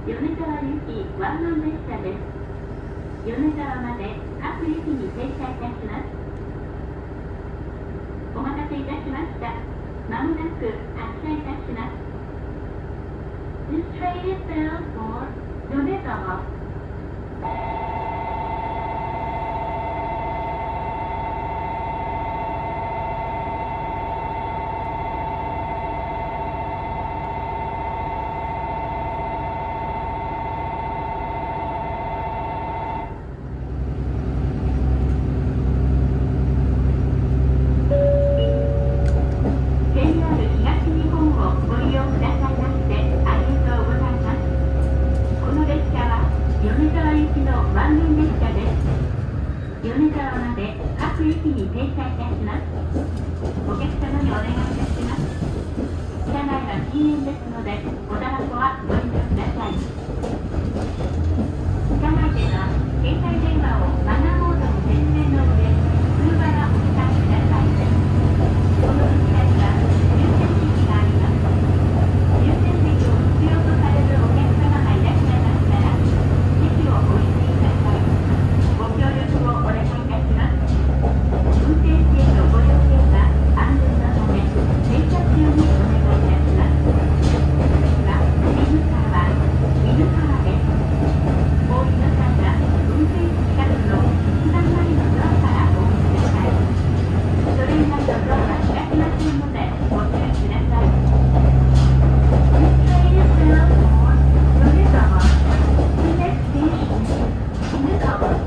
米沢行きワンマン列車です。米沢まで各駅に停車いたします。お待たせいたしました。まもなく発車いたします。This train is bound for 米沢。米沢まで各駅に停車いたします。お客様にお願いいたします。車内は禁煙ですので、おたばこはご遠慮ください。車内では携帯電話をマナーモードに設定の上、通話はお控えください。この列車には優先席があります。優先席を必要とされるお客様がいらっしゃいましたら、席をお譲りください。ご協力をお願いいたします。運転士へのご了承が安全のため、停車中にお願いいたします。次は、犬川です。お降りの際は、運転士近くの一番前のドアからお降りください。それ以外のドアは開きませんので、ご注意ください。This train is bound for 米沢。The next station is 犬川。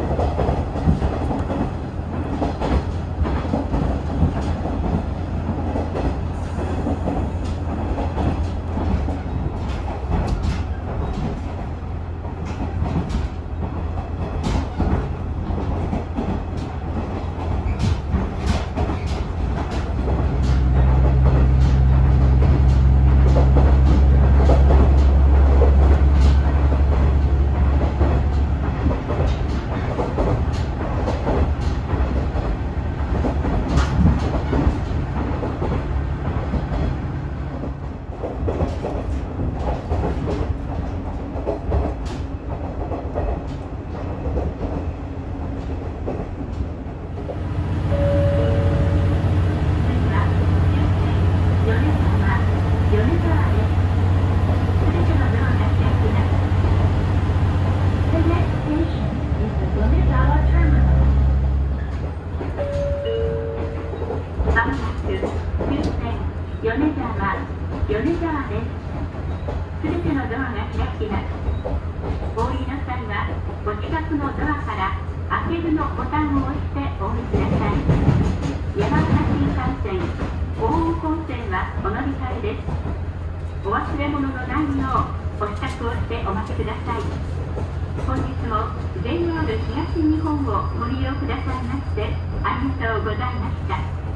米沢です。すべてのドアが開きます。お降りの際は、お近くのドアから開けるのボタンを押してお降りください。山形新幹線、奥羽本線はお乗り換えです。お忘れ物のないよう、お支度をしてお待ちください。本日も JR 東日本をご利用くださいまして、ありがとうございました。